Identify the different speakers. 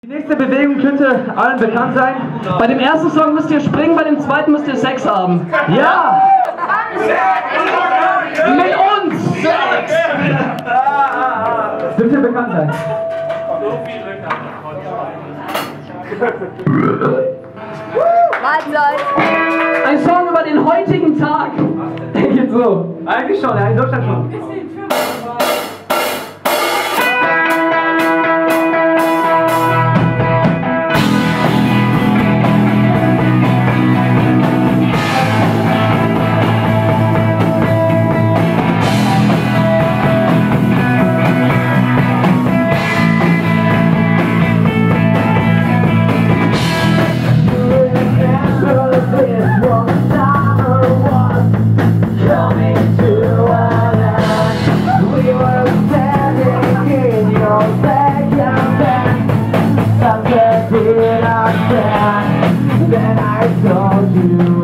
Speaker 1: Die nächste Bewegung könnte allen bekannt sein. Bei dem ersten Song müsst ihr springen, bei dem zweiten müsst ihr Sex haben. Ja! Mit uns! Sex! Dürfte bekannt sein.
Speaker 2: Mahlzeit!
Speaker 1: Ein Song über den heutigen Tag. Der geht so. Eigentlich schon, ja, in Deutschland schon.
Speaker 3: Then I told you